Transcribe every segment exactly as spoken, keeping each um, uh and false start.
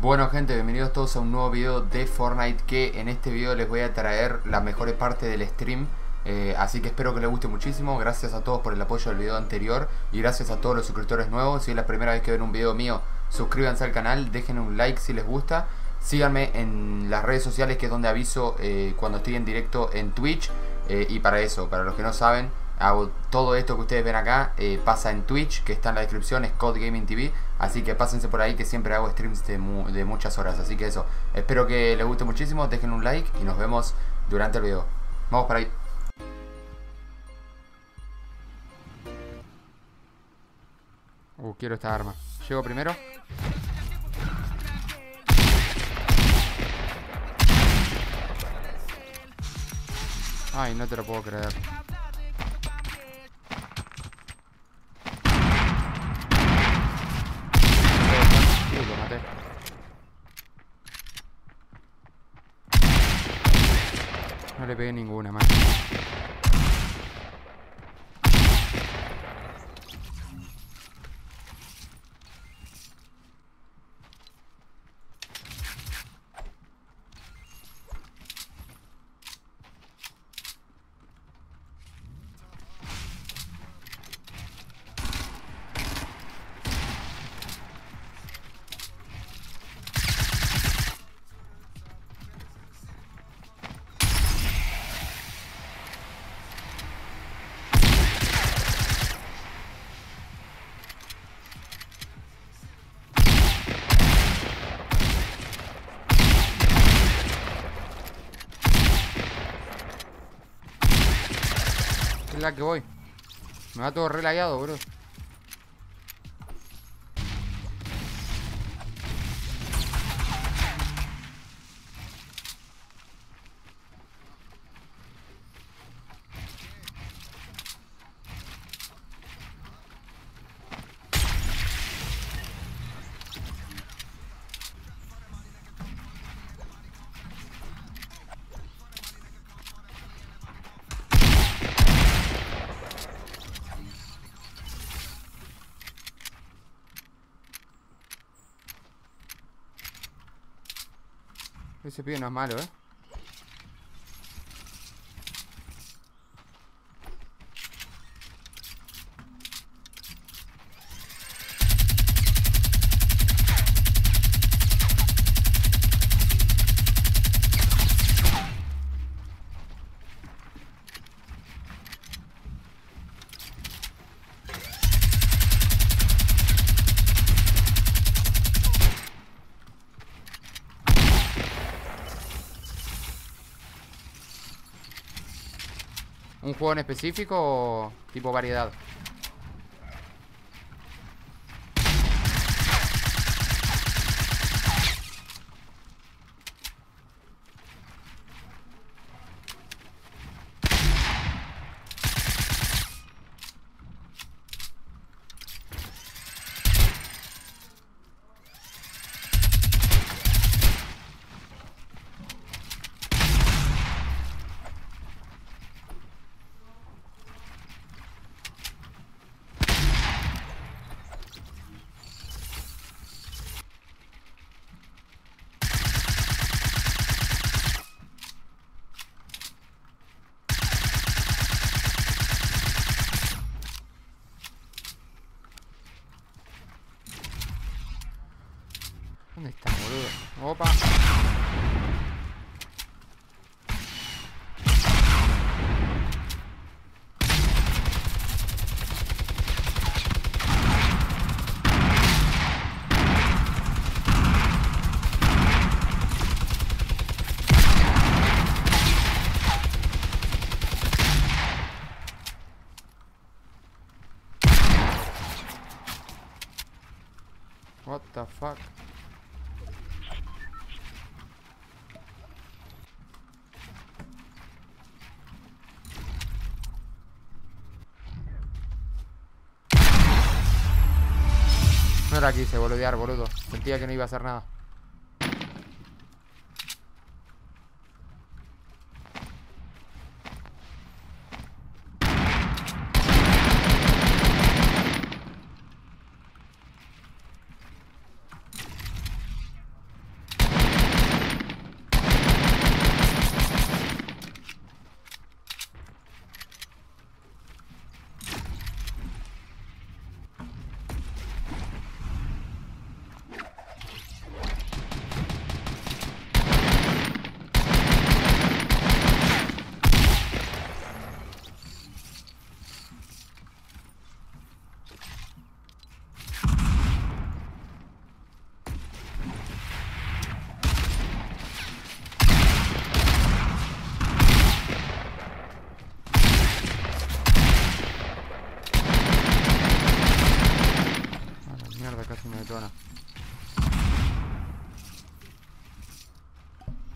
Bueno gente, bienvenidos todos a un nuevo video de Fortnite, que en este video les voy a traer la mejor parte del stream. eh, Así que espero que les guste muchísimo. Gracias a todos por el apoyo del video anterior y gracias a todos los suscriptores nuevos. Si es la primera vez que ven un video mío, suscríbanse al canal, dejen un like si les gusta. Síganme en las redes sociales, que es donde aviso eh, cuando estoy en directo en Twitch. eh, Y para eso, para los que no saben, hago todo esto que ustedes ven acá, eh, pasa en Twitch, que está en la descripción, es Code Gaming T V. Así que pásense por ahí, que siempre hago streams de, mu de muchas horas. Así que eso, espero que les guste muchísimo, dejen un like y nos vemos durante el video. Vamos para ahí. Uh, quiero esta arma. Llego primero. Ay, no te lo puedo creer. Uh, lo maté. No le pegué ninguna, man. Es la que voy. Me va todo relagado, bro. Ese pibe no es malo, eh. ¿Un juego en específico o tipo variedad? ¿Dónde está, boludo? Opa. What the fuck? No era aquí, se boludear, boludo. Sentía que no iba a hacer nada.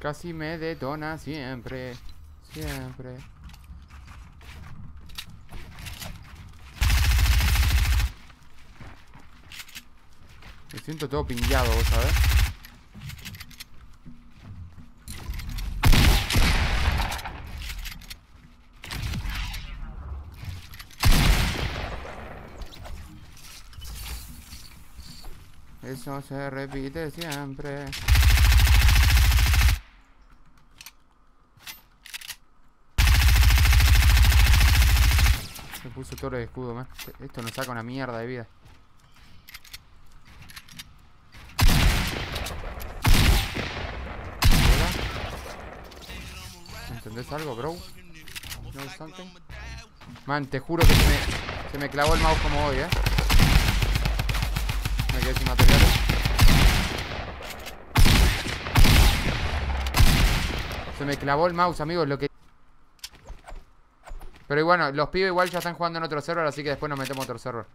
Casi me detona siempre. Siempre. Me siento todo pingueado, ¿vos sabés? Eso se repite siempre. Me puso todo el escudo, man. Esto nos saca una mierda de vida. ¿Hola? ¿Entendés algo, bro? ¿No something? Man, te juro que se me, se me clavó el mouse como hoy, eh. Me quedé sin materiales. Se me clavó el mouse, amigos, lo que... Pero bueno, los pibes igual ya están jugando en otro server, así que después nos metemos a otro server.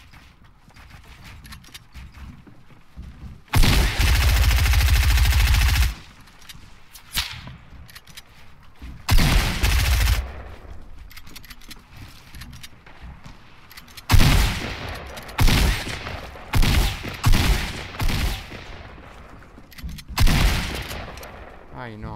Ay, no.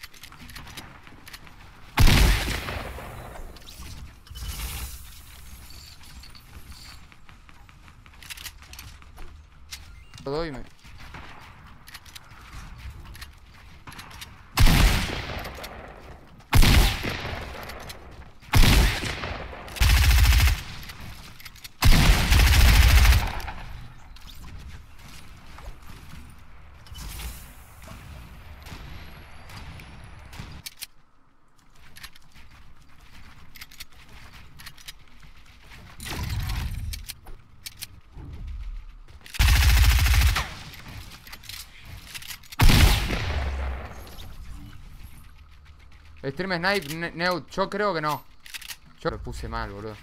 Lo doy, me... Stream Snipe, ne Neut, yo creo que no. Yo lo puse mal, boludo.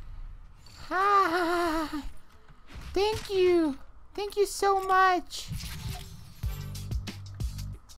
Thank you. Thank you so much.